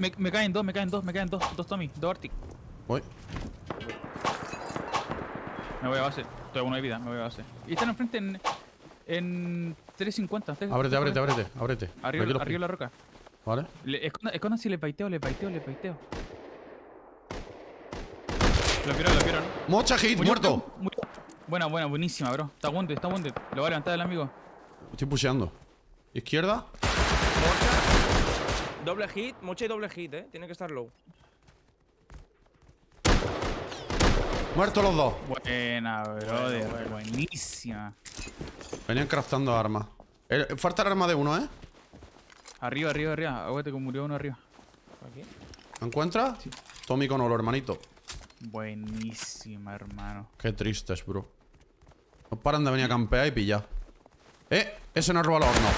Me caen dos, me caen dos, me caen dos. Dos Tommy, dos Arctic. Voy. Me voy a base. Estoy a uno de vida, me voy a base. Y están enfrente en 350. Ábrete. Arriba, Aquí los arriba de la roca. Vale. Escondan si les baiteo. Lo vieron. Mocha hit, muerto. Buena, buenísima, bro. Está wounded. Lo va a levantar el amigo. Estoy pusheando. Izquierda. Mocha. Doble hit, Mocha y doble hit, Tiene que estar low. Muertos los dos. Buena, brother. Buenísima. Venían craftando armas. Falta el arma de uno, Arriba. Aguante que murió uno arriba. Aquí. ¿Me encuentras? Sí. Tommy con oro, hermanito. Buenísima, hermano. Qué tristes, bro. No paran de venir a campear y pillar. Ese nos roba el horno.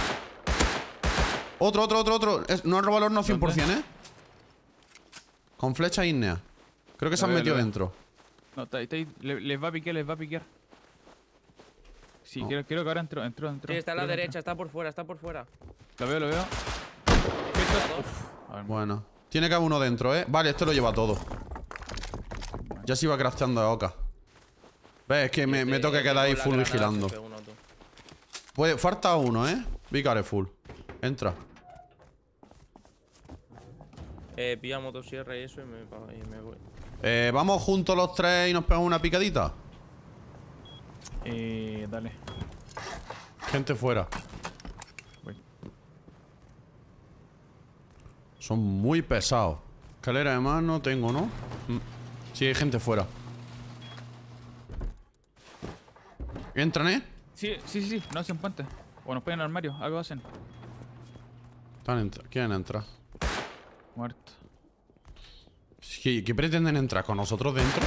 Otro. Nos roba el horno 100%, Con flecha ígnea. Creo que se han metido dentro. No, está ahí. Les va a piquear. Sí, No. creo que ahora entró. Sí, está a la derecha, está por fuera. Lo veo. Bueno. Tiene que haber uno dentro, Vale, esto lo lleva todo. Ya se iba crafteando de oca. ¿Ves? Es que me toca quedar ahí full vigilando. Falta uno, Be careful. Entra. Pilla motosierra y eso y me voy. Vamos juntos los tres y nos pegamos una picadita. Dale. Gente fuera. Voy. Son muy pesados. Escalera de más no tengo, ¿no? Sí, hay gente fuera. ¿Entran, Sí. No hacen puente. O nos pegan al armario. Algo hacen. ¿Quieren entrar? Muerto. ¿Qué pretenden entrar con nosotros dentro?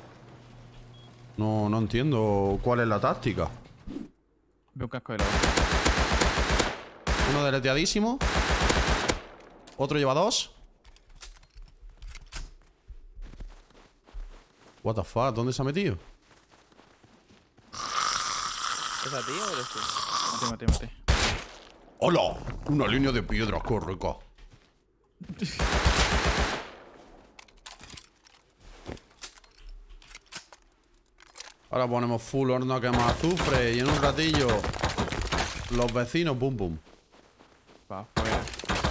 No entiendo cuál es la táctica. Veo un casco de lava. Uno deleteadísimo. Otro lleva dos. What the fuck, ¿dónde se ha metido? ¿Es a ti o eres tú? Mate. ¡Hola! Una línea de piedras, qué rica. Ahora ponemos full horno a quemar azufre y en un ratillo los vecinos, boom boom. Va afuera.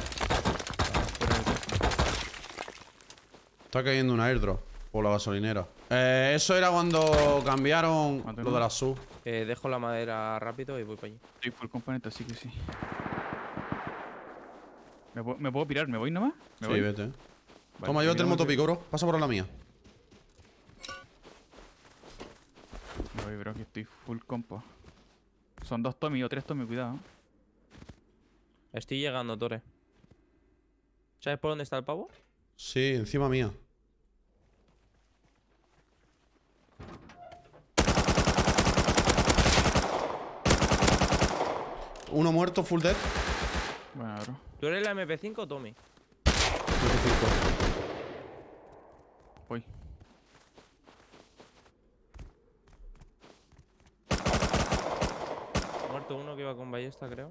Está cayendo un airdrop por la gasolinera. Eso era cuando cambiaron lo de la sub. Dejo la madera rápido y voy para allí. Estoy full componente, así que sí. ¿Me puedo pirar? ¿Me voy nomás? ¿Me Sí, voy? vete. Vale, Toma, llévate el me motopico, bro. Pasa por la mía. voy, bro, que estoy full compo. Son dos Tommy o tres Tommy, cuidado. Estoy llegando, Tore. ¿Sabes por dónde está el pavo? Sí, encima mía. Uno muerto, full dead. Bueno, bro. ¿Tú eres la MP5 o Tommy? Voy. Muerto uno que iba con ballesta, creo.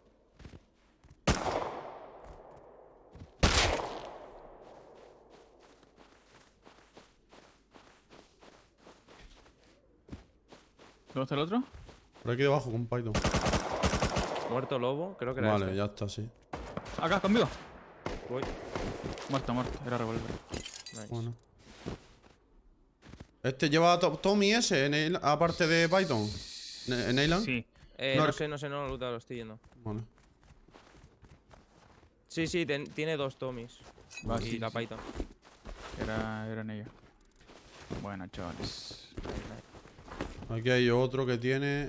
¿Dónde está el otro? Por aquí debajo, con Python. Muerto lobo, creo que era Vale, este. ya está, sí. Acá, conmigo. Voy. Muerto. Era revólver. Nice. Bueno. Este lleva a Tommy ese, aparte de Python. ¿En Island? Sí. No, No sé, no lo he lutado, lo estoy yendo. Vale. Sí, tiene dos Tommys. Va, Y sí, la sí. Python. Eran ellos. Bueno, chavales. Aquí hay otro que tiene.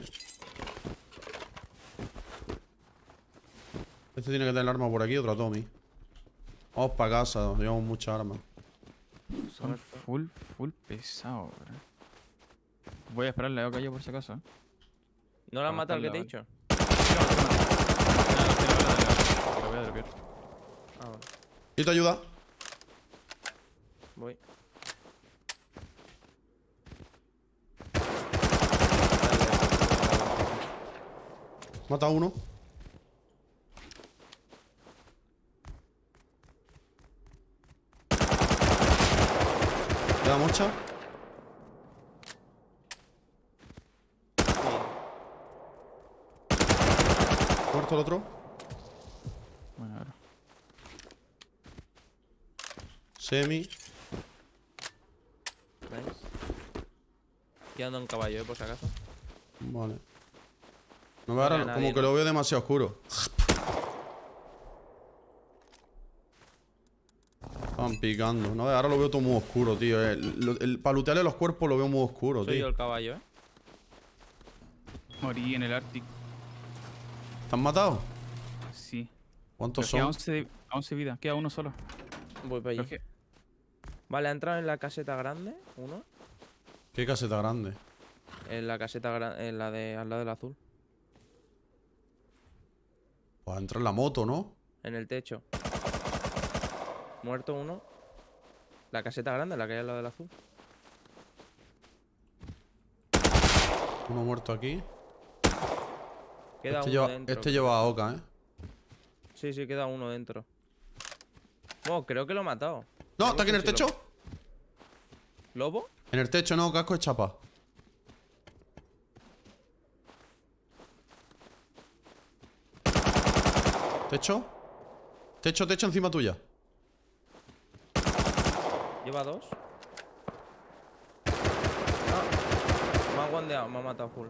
Este tiene que tener el arma por aquí, otro Tommy. Vamos para casa, llevamos mucha arma. Son full pesados, bro. Voy a esperarle a calle por si acaso. ¿No la mata el que te he dicho? Lo voy a dropear. Ah, vale. ¿Y te ayuda? Voy. Mata a uno. ¿Le da mocha? ¿Muerto el otro? Bueno, ahora. Semi. Nice. Y ando en caballo, por si acaso. Vale. No, ahora No, nadie, como que ¿no? lo veo demasiado oscuro. Están picando. No, ahora lo veo todo muy oscuro, tío. Para lootearle los cuerpos lo veo muy oscuro, Soy yo tío. el caballo, Morí en el Arctic. ¿Te han matado? Sí. ¿Cuántos Pero queda son? 11 vidas. Queda uno solo. Voy para Pero allí. es que- Vale, ha entrado en la caseta grande, uno. ¿Qué caseta grande? En la caseta grande, en la de al lado del azul. Pues entra en la moto, ¿no? En el techo. Muerto uno. La caseta grande, la que hay al lado del azul. Uno muerto aquí. Queda Este uno lleva, dentro. este lleva a Oka, ¿eh? Sí, sí, queda uno dentro. Bueno, creo que lo he matado. No, No está aquí en sé el si techo. ¿Lobo? En el techo, no, casco de chapa. ¿Techo? Techo encima tuya. Lleva dos. Me ha guandeado, me ha matado full.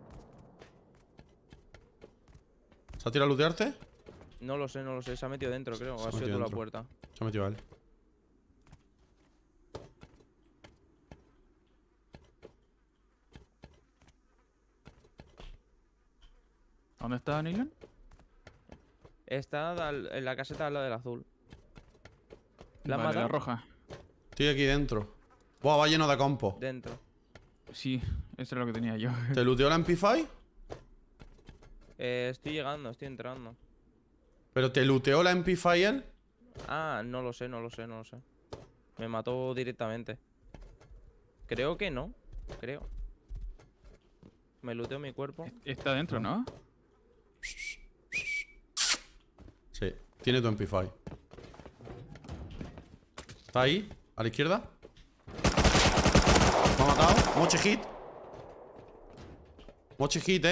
¿Se ha tirado a lootearte? No lo sé, no lo sé. Se ha metido dentro, creo. Se O ha ha sido metido tú la dentro. puerta. Se ha metido a él. ¿Dónde está Neyland? Está en la caseta al lado del azul. ¿La han Vale, la matado? roja. Estoy aquí dentro. Buah, va lleno de compo. Dentro. Sí, eso es lo que tenía yo. ¿Te looteó la MP5? Estoy llegando, estoy entrando. ¿Pero te looteó la MP5 él? Ah, no lo sé, no lo sé, no lo sé. Me mató directamente. Creo que no. Creo. Me looteó mi cuerpo. Está dentro, ¿no? Sí, tiene tu MP5. ¿Está ahí? ¿A la izquierda? Me ha matado. Moche hit. Moche hit,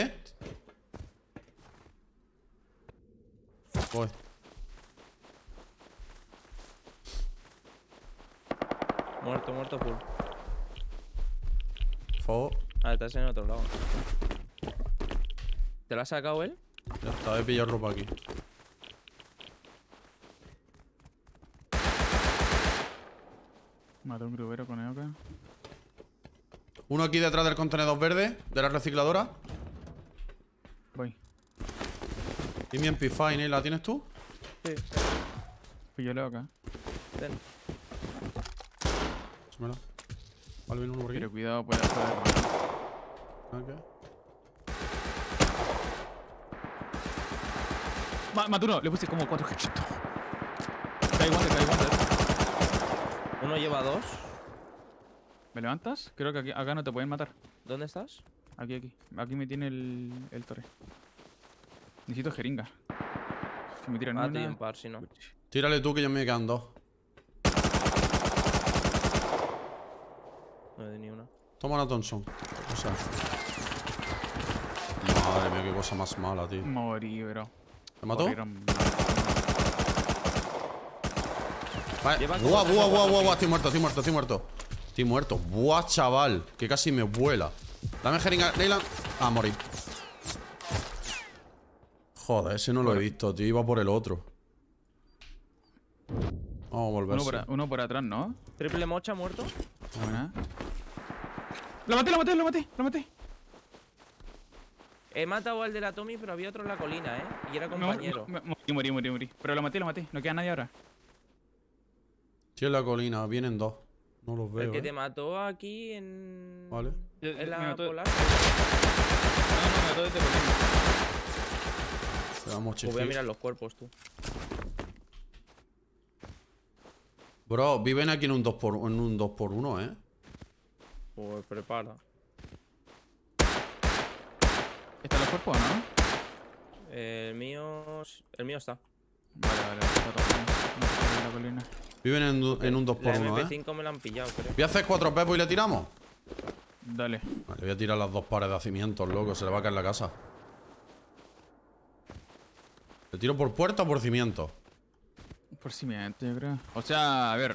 Voy. Muerto, muerto full. Fuego. Ah, estás en otro lado. ¿Te lo ha sacado él? Ya está, he pillado ropa aquí. Mató un grubero con Eoka. Uno aquí detrás del contenedor verde, de la recicladora. Voy. Y mi MP5, ¿eh? ¿La tienes tú? Sí. Fui yo Eoka. Ten. Échamela. Vale, viene uno por aquí. Pero cuidado, puede hacer. Ok. Mato uno, le puse como 4 headshots. Cae guante. Uno lleva dos. ¿Me levantas? Creo que aquí, acá no te pueden matar. ¿Dónde estás? Aquí. Aquí me tiene el torre. Necesito jeringa. Si me tiran Ah, estoy una... en par, si no. Tírale tú que yo me quedan dos. No he de ni una. Toma una Thompson. O sea. Madre mía, qué cosa más mala, tío. Morí, bro. ¿Te mató? Corrieron. Vale. Lleva Buah, como buah, tres buah, o buah, cuatro buah. Estoy muerto. Buah, chaval. Que casi me vuela. Dame jeringa, Leyland. Ah, morí. Joder, ese no lo he visto, tío. Iba por el otro. Vamos a volver. Uno por atrás, ¿no? Triple mocha muerto. Buena. Lo maté. He matado al de la Tommy, pero había otro en la colina, ¿eh? Y era No, compañero. morí. Pero lo maté. No queda nadie ahora. Estoy en la colina, vienen dos. No los El veo, que te mató aquí en... Vale. En la Me mató... polar. No, me mató desde colina. Le damos Pues voy a chifir. mirar los cuerpos, tú. Bro, viven aquí en un 2x1, ¿eh? Pues prepara. ¿Están los cuerpos o no? El mío está. Vale. Está todo bien. No, en la colina. Viven en un 2x1, La MP5 me la han pillado, creo. Voy a hacer 4 pepos y le tiramos. Dale. Vale, voy a tirar las 2 pares de cimientos, loco. Se le va a caer la casa. ¿Le tiro por puerta o por cimiento? Por cimiento, yo creo. O sea, a ver.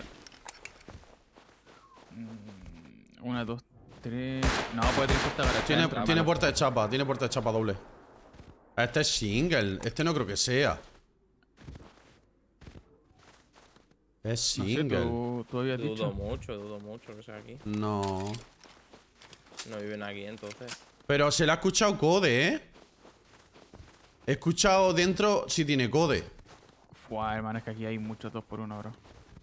1, 2, 3. No, puede tener puerta para Tiene puerta de chapa. Tiene puerta de chapa doble. Este es single. Este no creo que sea. Es single. No sé, tú habías dicho. Dudo mucho que sea aquí. No. No viven aquí entonces. Pero se le ha escuchado code, ¿eh? He escuchado dentro si tiene code. Fua, hermano, es que aquí hay muchos 2x1, bro.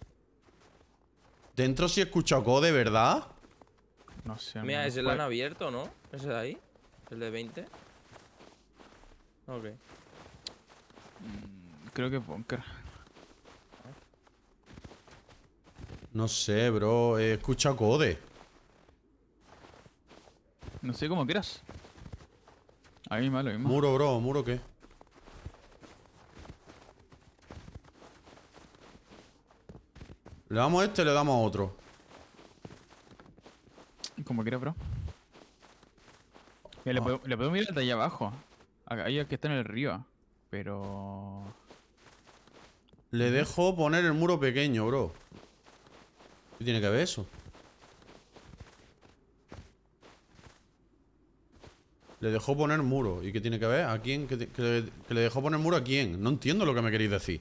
Dentro sí he escuchado code, ¿verdad? No sé. Mira, hermano. ese lo han abierto, ¿no? Ese de ahí. El de 20. Ok. Creo que es bunker. No sé, bro. He escuchado code. No sé cómo quieras. Ahí mismo, lo mismo. Muro, bro. ¿Muro qué? ¿Le damos a este o le damos a otro? Como quieras, bro. Mira, le puedo mirar de allá abajo. Ahí es que está en el río. Pero... Le dejo poner el muro pequeño, bro. ¿Qué tiene que ver eso? Le dejó poner muro. ¿Y qué tiene que ver? ¿A quién? ¿Que le dejó poner muro a quién? No entiendo lo que me queréis decir.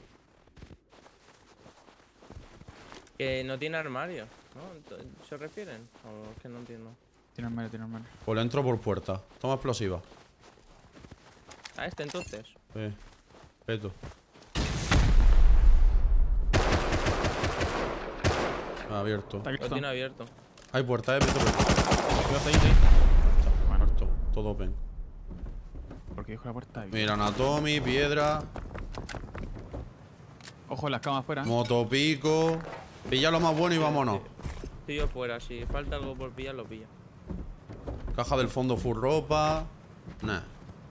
Que no tiene armario, ¿no? ¿Se refieren? O es que no entiendo. Tiene armario, tiene armario. Pues le entro por puerta. Toma explosiva. Ah, este entonces. Peto. Abierto. Está aquí, Lo está. tiene abierto. Hay puerta, peto. Cuidado, está ahí. Bueno, Muerto. Todo open. porque dijo la puerta ahí. Mira, Anatomy, piedra, Ojo, las camas afuera. motopico. Pilla lo más bueno y vámonos. Estoy yo fuera, si falta algo por pillar, lo pillo. Caja del fondo full ropa. Nah.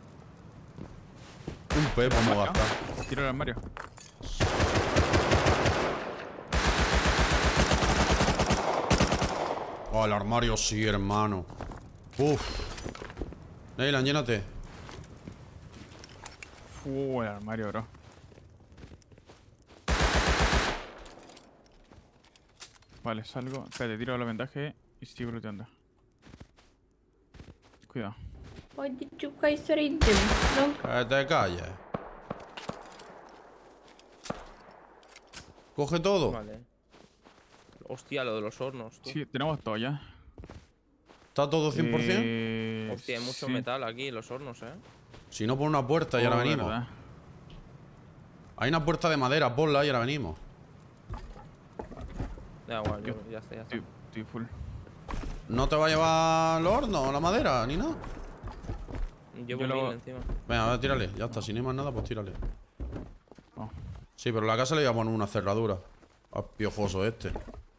Un pepo vamos a gastar. Tiro el armario. Oh, el armario sí, hermano. Uf. Neylan, llénate. El armario, bro. Vale, salgo. Espérate, tiro los vendajes y sigo looteando. Cuidado. What did you guys read them? No. Que te calles. Coge todo. Vale. Hostia, lo de los hornos, tú. Sí, tenemos todo ya. ¿Está todo 100%? Hostia, hay mucho sí. metal aquí en los hornos, Si no, pon una puerta y ahora Oh, venimos. verdad. Hay una puerta de madera, ponla y ahora venimos. Da igual, ya está, ya está. Estoy full. ¿No te va a llevar el horno, la madera, ni nada? Llevo Yo mil lo- encima. Venga, a ver, tírale. Ya está, si no hay más nada, pues tírale. Oh. Sí, pero en la casa le voy a poner una cerradura. Al piojoso este.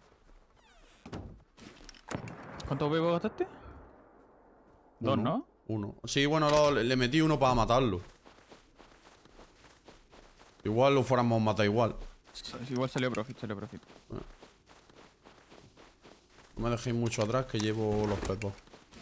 ¿Cuántos huevos gastaste? Dos, Uno. ¿no? Uno. Sí, bueno, le metí uno para matarlo. Igual lo fuéramos a matar igual. Igual salió profit, salió profit. No me dejéis mucho atrás que llevo los pepos.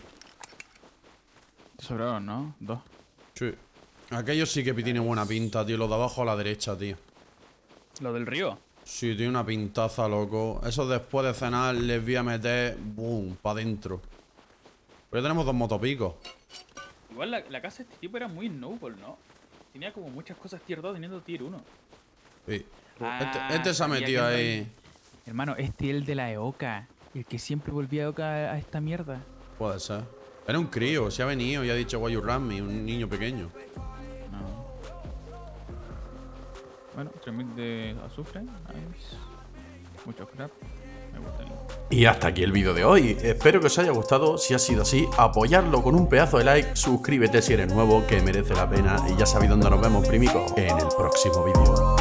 Te sobraron, ¿no? Dos. Sí. Aquellos sí que tiene buena pinta, tío. Los de abajo a la derecha, tío. ¿Lo del río? Sí, tiene una pintaza, loco. Eso después de cenar les voy a meter... Boom, para adentro. Pero ya tenemos dos motopicos. Igual la casa de este tipo era muy noble, ¿no? Tenía como muchas cosas tier 2 teniendo tier 1. Sí. Ah, Este se ha sabía metido que no ahí. hay- Hermano, este es el de la EOKA. El que siempre volvía a EOKA a esta mierda. Puede ser. Era un crío, se ha venido y ha dicho why you run me, un niño pequeño. No. Bueno, 3000 de azufre. Nice. Mucho scrap. Me gusta. Y hasta aquí el vídeo de hoy. Espero que os haya gustado. Si ha sido así, apoyarlo con un pedazo de like. Suscríbete si eres nuevo, que merece la pena. Y ya sabéis dónde nos vemos, primico, en el próximo vídeo.